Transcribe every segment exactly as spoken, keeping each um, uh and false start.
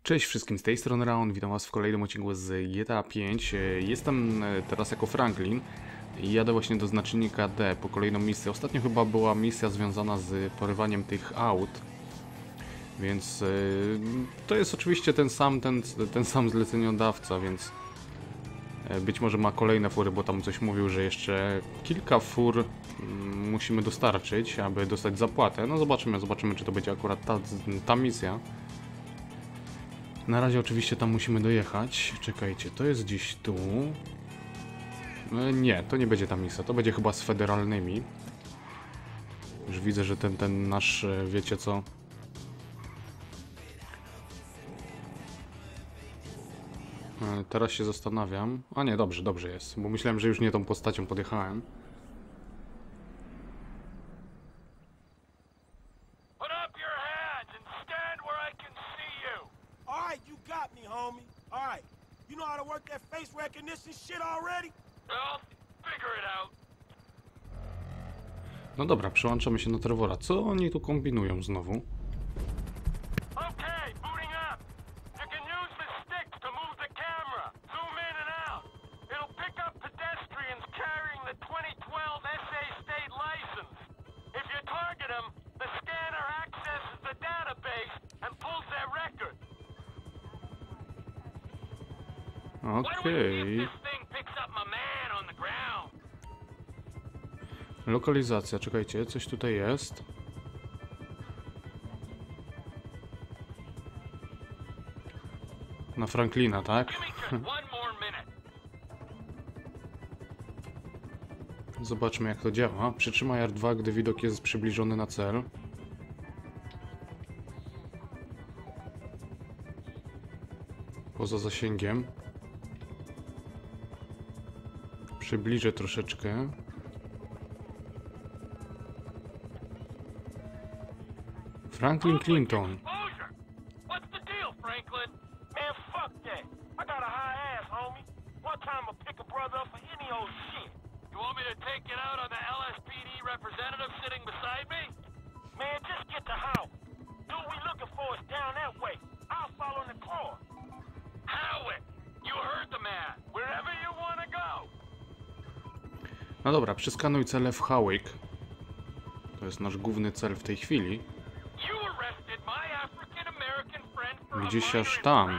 Cześć wszystkim, z tej strony Raon, witam was w kolejnym odcinku z G T A pięć. Jestem teraz jako Franklin i jadę właśnie do znacznika D po kolejną misję. Ostatnio chyba była misja związana z porywaniem tych aut. Więc yy, to jest oczywiście ten sam, ten, ten sam zleceniodawca, więc yy, być może ma kolejne fury, bo tam coś mówił, że jeszcze kilka fur yy, musimy dostarczyć, aby dostać zapłatę. No zobaczymy, zobaczymy, czy to będzie akurat ta, ta misja. Na razie oczywiście tam musimy dojechać. Czekajcie, to jest gdzieś tu. Nie, to nie będzie ta misja, to będzie chyba z federalnymi. Już widzę, że ten, ten nasz, wiecie co... Teraz się zastanawiam. A nie, dobrze, dobrze jest, bo myślałem, że już nie tą postacią podjechałem. No dobra, przełączamy się na Trevora. Co oni tu kombinują znowu? Okej. Lokalizacja, czekajcie, coś tutaj jest. Na Franklina, tak? Zobaczmy, jak to działa. Przytrzymaj R dwa, gdy widok jest przybliżony na cel. Poza zasięgiem. Przybliżę troszeczkę. Franklin Clinton. No dobra, przeskanuj cele w Hawick. To jest nasz główny cel w tej chwili. Gdzieś aż tam.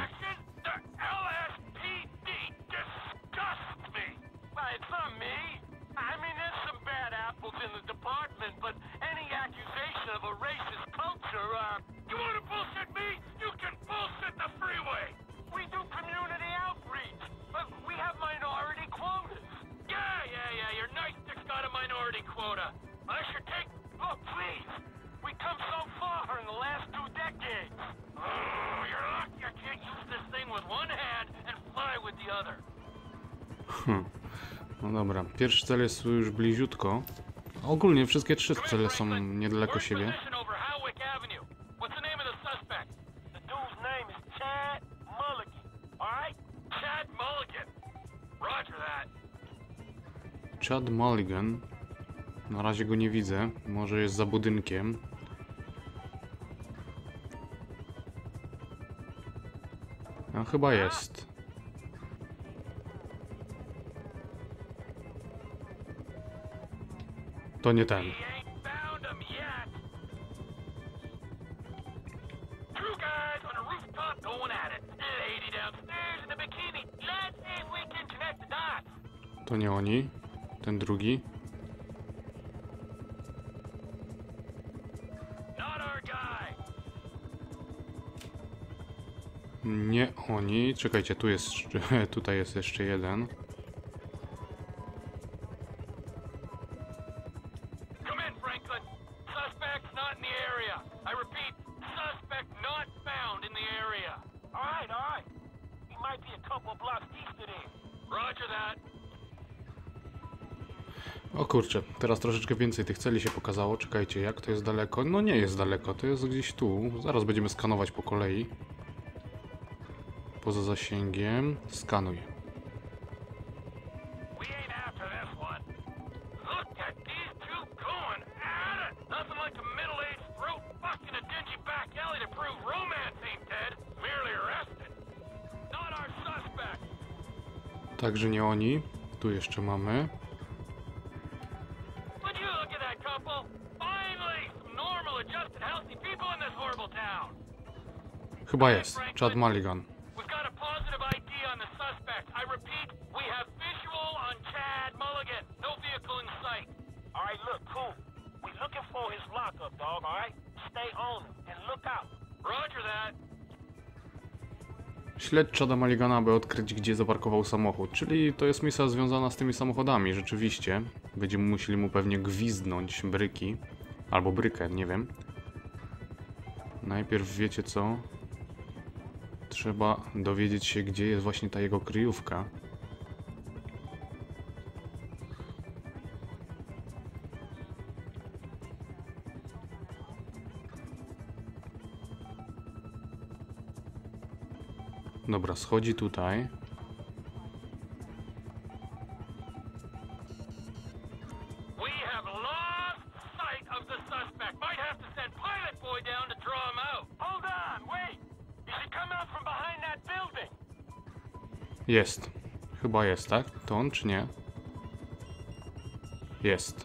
Hmm. No dobra, pierwszy cel jest już bliziutko. Ogólnie wszystkie trzy cele są niedaleko siebie. Chad Mulligan. Na razie go nie widzę. Może jest za budynkiem. A chyba jest. To nie ten. To nie oni. Ten drugi. Nie oni. Czekajcie, tu jest, tutaj jest jeszcze jeden. O kurczę, teraz troszeczkę więcej tych celi się pokazało. Czekajcie, jak to jest daleko? No nie jest daleko, to jest gdzieś tu. Zaraz będziemy skanować po kolei. Poza zasięgiem. Skanuj. Nothing like a middle-aged throat fucking a dingy back alley to prove romance ain't dead. Merely a Także nie oni. Tu jeszcze mamy. Chyba jest. Chad Mulligan. Śledź Chada Mulligana, aby odkryć, gdzie zaparkował samochód. Czyli to jest misja związana z tymi samochodami, rzeczywiście. Będziemy musieli mu pewnie gwizdnąć bryki. Albo brykę, nie wiem. Najpierw wiecie co? Trzeba dowiedzieć się, gdzie jest właśnie ta jego kryjówka. Dobra, schodzi tutaj. Jest. Chyba jest, tak? To on czy nie? Jest.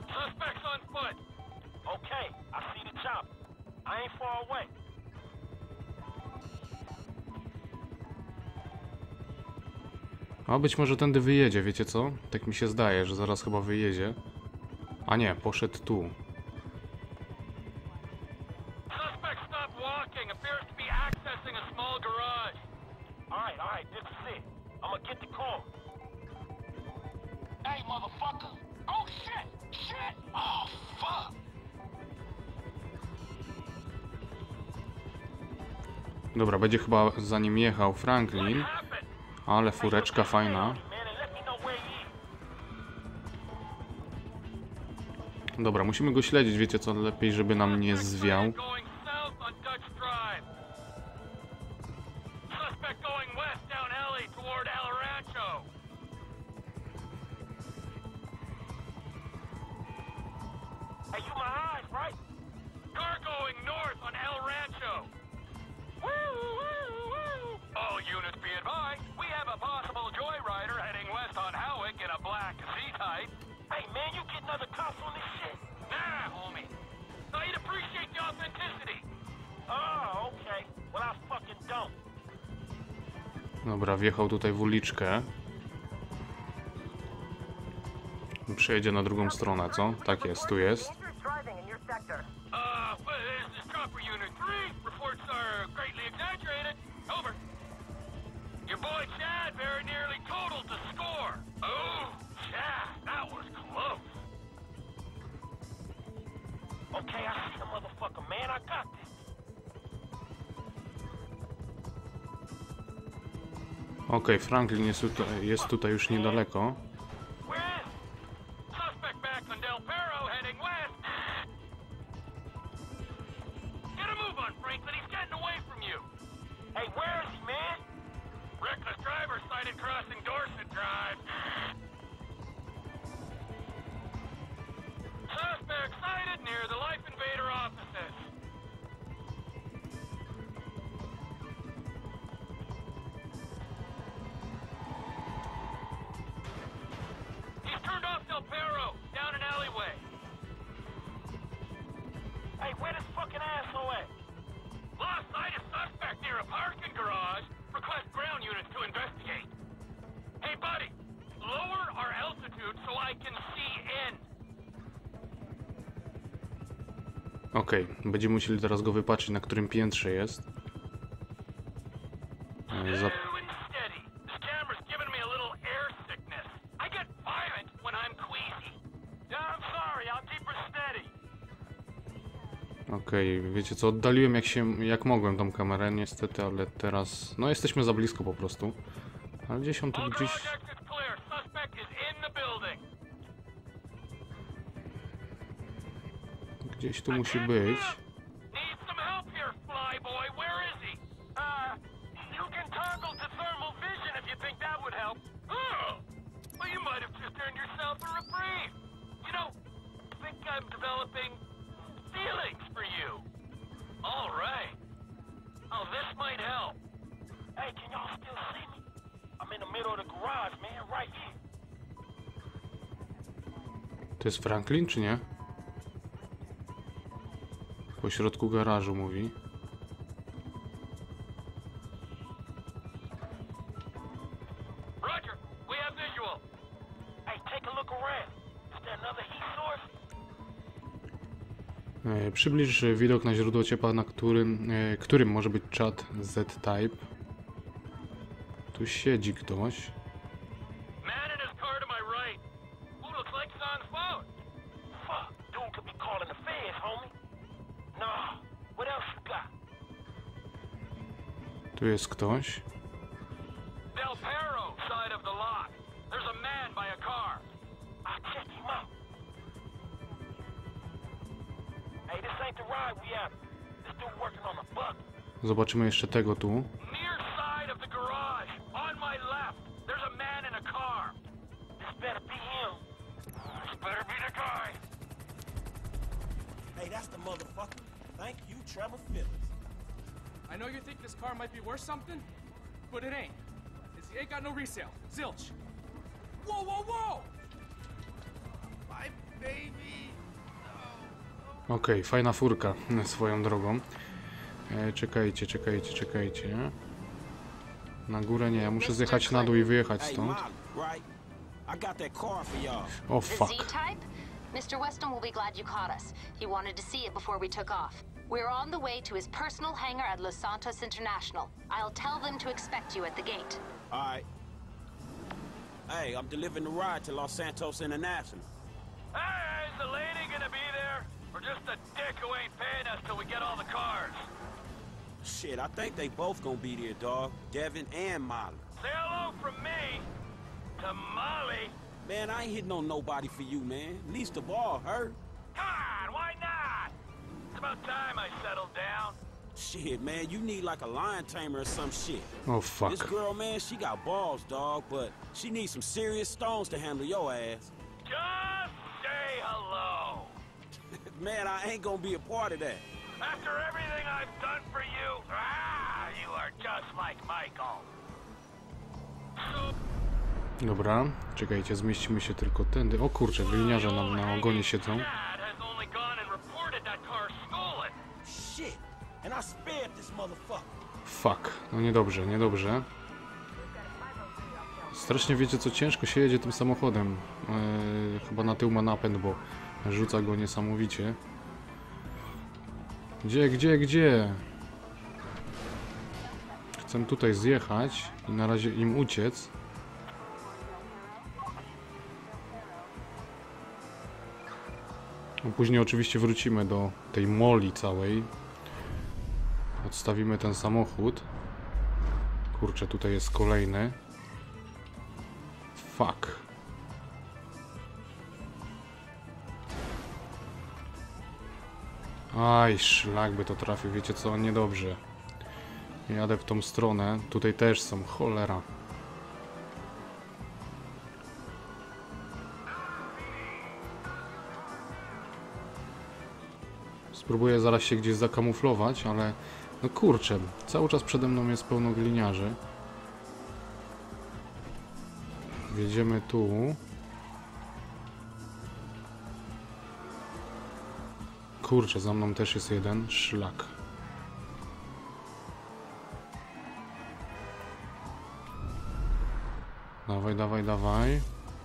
A być może tędy wyjedzie, wiecie co? Tak mi się zdaje, że zaraz chyba wyjedzie. A nie, poszedł tu. Dobra, będzie chyba za nim jechał Franklin. Ale fureczka fajna. Dobra, musimy go śledzić, wiecie co? Lepiej, żeby nam nie zwiał. Dobra, wjechał tutaj w uliczkę. Przejedzie na drugą stronę, co? Tak jest, tu jest. Okej, okay, Franklin jest tutaj, jest tutaj już niedaleko. Okej, okay, będziemy musieli teraz go wypatrzeć, na którym piętrze jest. Zap Okej, okay, wiecie co, oddaliłem jak się, jak mogłem tą kamerę, niestety, ale teraz, no jesteśmy za blisko po prostu. Ale gdzieś on tu gdzieś... Gdzieś tu musi być. To jest Franklin, czy nie? Po środku garażu mówi. E, przybliż widok na źródło ciepła, na którym, e, którym może być czat Z-Type. Tu siedzi ktoś. Tu jest ktoś. Zobaczymy jeszcze tego tu. I know you think this car might be worth something, but it ain't. It's, it ain't got no resale. Zilch. Whoa, whoa, whoa! My baby. Okej, okay, fajna furka swoją drogą. E, czekajcie, czekajcie, czekajcie. Na górę nie, ja muszę zjechać na dół i wyjechać stąd. O fuck. mister Weston will be glad you caught us. He wanted to see it before we took off. We're on the way to his personal hangar at Los Santos International. I'll tell them to expect you at the gate. All right. Hey, I'm delivering the ride to Los Santos International. Hey, is the lady gonna be there? Or just a dick who ain't paying us till we get all the cars? Shit, I think they both gonna be there, dog. Devin and Molly. Say hello from me to Molly. Man, I ain't hitting on nobody for you, man. Least of all her. Come on, why not? It's about time I settled down. Shit, man, you need like a lion tamer or some shit. Oh, fuck. This girl, man, she got balls, dog, but she needs some serious stones to handle your ass. Just say hello. Man, I ain't gonna be a part of that. After everything I've done for you, ah, you are just like Michael. So... Dobra, czekajcie, zmieścimy się tylko tędy. O kurczę, gliniarze nam na ogonie siedzą. Fuck, no niedobrze, niedobrze. Strasznie wiecie co, ciężko się jedzie tym samochodem. Eee, chyba na tył ma napęd, bo rzuca go niesamowicie. Gdzie, gdzie, gdzie? Chcę tutaj zjechać i na razie im uciec. No później oczywiście wrócimy do tej moli całej. Odstawimy ten samochód. Kurczę, tutaj jest kolejny. Fuck. Aj, szlak by to trafił, wiecie co, niedobrze. Jadę w tą stronę, tutaj też są, cholera. Spróbuję zaraz się gdzieś zakamuflować, ale no kurczę, cały czas przede mną jest pełno gliniarzy. Wjedziemy tu. Kurczę, za mną też jest jeden szlak. Dawaj, dawaj, dawaj.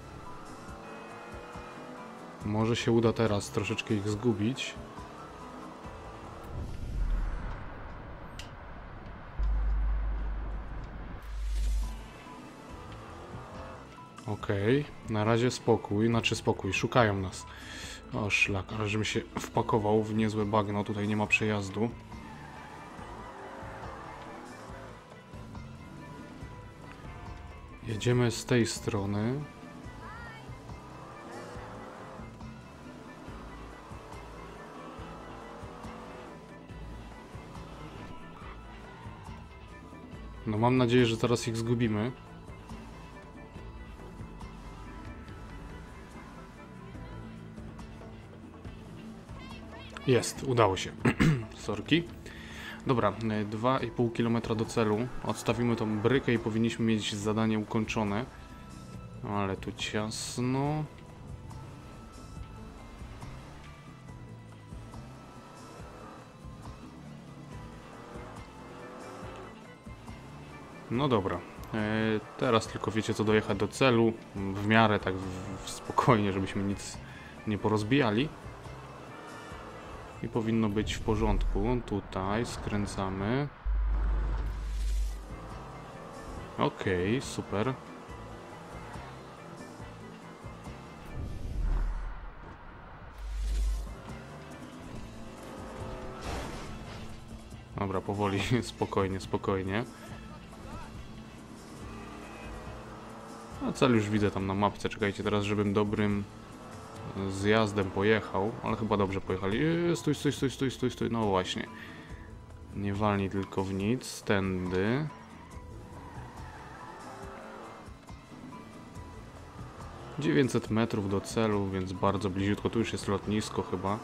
Może się uda teraz troszeczkę ich zgubić. Okej, okay. Na razie spokój, znaczy spokój, szukają nas. O szlak, ale żebym się wpakował w niezłe bagno, tutaj nie ma przejazdu. Jedziemy z tej strony. No mam nadzieję, że teraz ich zgubimy. Jest, udało się. Sorki. Dobra, dwa i pół kilometra do celu. Odstawimy tą brykę i powinniśmy mieć zadanie ukończone. Ale tu ciasno. No dobra. E, teraz tylko wiecie co, dojechać do celu. W miarę tak w, w spokojnie, żebyśmy nic nie porozbijali. I powinno być w porządku. Tutaj skręcamy. Okej, okay, super. Dobra, powoli, spokojnie, spokojnie. A cel już widzę tam na mapce. Czekajcie teraz, żebym dobrym zjazdem pojechał, ale chyba dobrze pojechali. Eee, stój, stój, stój, stój, stój, stój. No właśnie. Nie walnij tylko w nic. Tędy. dziewięćset metrów do celu, więc bardzo bliziutko. Tu już jest lotnisko chyba.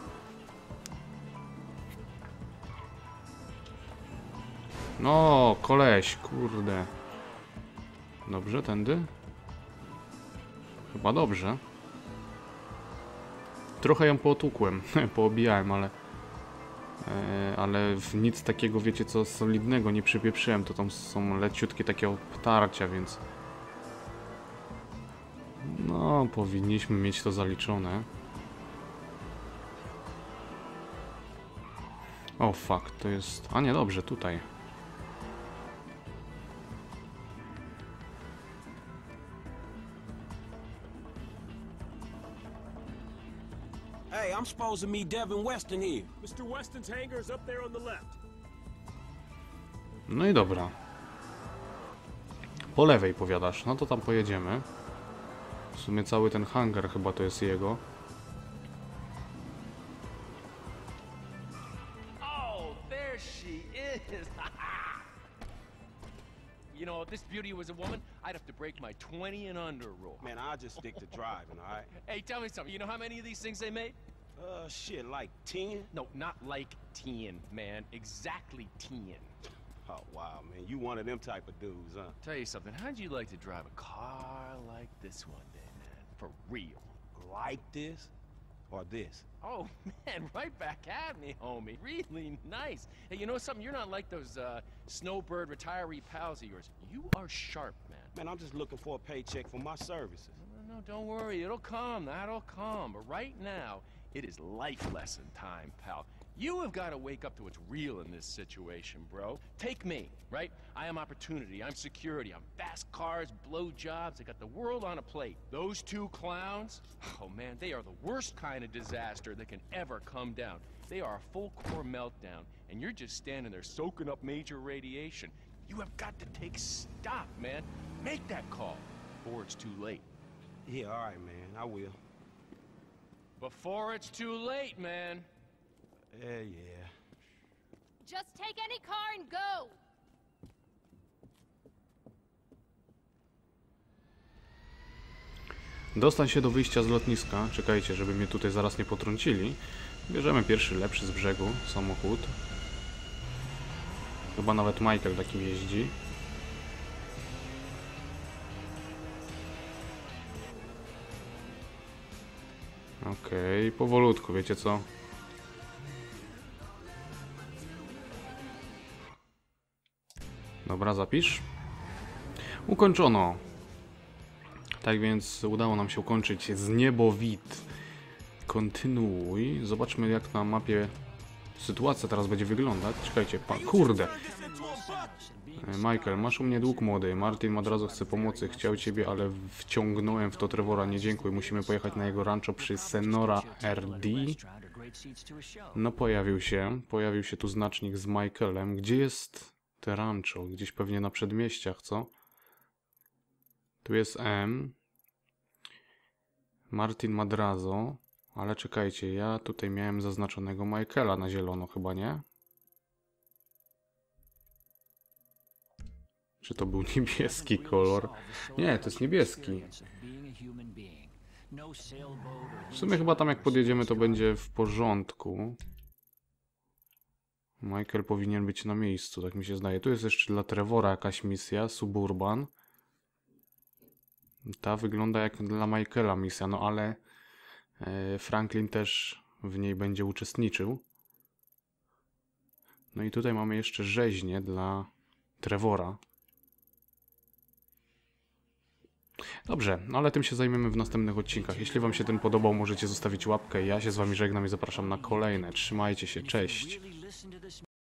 No, koleś, kurde. Dobrze, tędy? Chyba dobrze. Trochę ją pootłukłem, poobijałem, ale... E, ale w nic takiego, wiecie co, solidnego nie przypieprzyłem. To tam są leciutkie takie obtarcia, więc... No, powinniśmy mieć to zaliczone. O, fuck, to jest... A nie, dobrze, tutaj. Hey, I'm supposed to meet Devin Weston here. Mister Weston's hangar is up there on the left. No i dobra. Po lewej powiadasz, no to tam pojedziemy. W sumie cały ten hangar chyba to jest jego. Oh, there she is. You know, if this beauty was a woman, I'd have to break my twenty and under rule. Man, I'll just stick to driving, all right? Hey, tell me something. You know how many of these things they made? Uh, shit, like ten? No, not like ten, man. Exactly ten. Oh, wow, man. You one of them type of dudes, huh? Tell you something. How'd you like to drive a car like this one day, man? For real. Like this? Or this? Oh, man, right back at me, homie. Really nice. Hey, you know something? You're not like those uh, snowbird retiree pals of yours. You are sharp, man. Man, I'm just looking for a paycheck for my services. No, no, don't worry. It'll come. That'll come. But right now, it is life lesson time, pal. You have got to wake up to what's real in this situation, bro. Take me, right? I am opportunity. I'm security. I'm fast cars, blow jobs. I got the world on a plate. Those two clowns, oh man, they are the worst kind of disaster that can ever come down. They are a full core meltdown, and you're just standing there soaking up major radiation. You have got to take stock, man. Make that call, before it's too late. Yeah, all right, man. I will. Before it's too late, man. Yeah, yeah. Just take any car and go! Dostań się do wyjścia z lotniska. Czekajcie, żeby mnie tutaj zaraz nie potrącili. Bierzemy pierwszy lepszy z brzegu samochód. Chyba nawet Michael takim jeździ. Okej, okay, powolutku, wiecie co? Dobra, zapisz. Ukończono. Tak więc udało nam się ukończyć z niebowit. Kontynuuj. Zobaczmy jak na mapie sytuacja teraz będzie wyglądać. Czekajcie, pan... Kurde. Michael, masz u mnie dług młody. Martin Madrazo chce pomocy. Chciał ciebie, ale wciągnąłem w to Trevora. Nie dziękuj. Musimy pojechać na jego rancho przy Senora R D. No pojawił się. Pojawił się tu znacznik z Michaelem. Gdzie jest te rancho? Gdzieś pewnie na przedmieściach, co? Tu jest M. Martin Madrazo. Ale czekajcie, ja tutaj miałem zaznaczonego Michaela na zielono, chyba nie? Czy to był niebieski kolor? Nie, to jest niebieski. W sumie chyba tam jak podjedziemy to będzie w porządku. Michael powinien być na miejscu, tak mi się zdaje. Tu jest jeszcze dla Trevora jakaś misja, Suburban. Ta wygląda jak dla Michaela misja, no ale e, Franklin też w niej będzie uczestniczył. No i tutaj mamy jeszcze rzeźnię dla Trevora. Dobrze, no ale tym się zajmiemy w następnych odcinkach. Jeśli wam się ten podobał, możecie zostawić łapkę. Ja się z wami żegnam i zapraszam na kolejne. Trzymajcie się, cześć!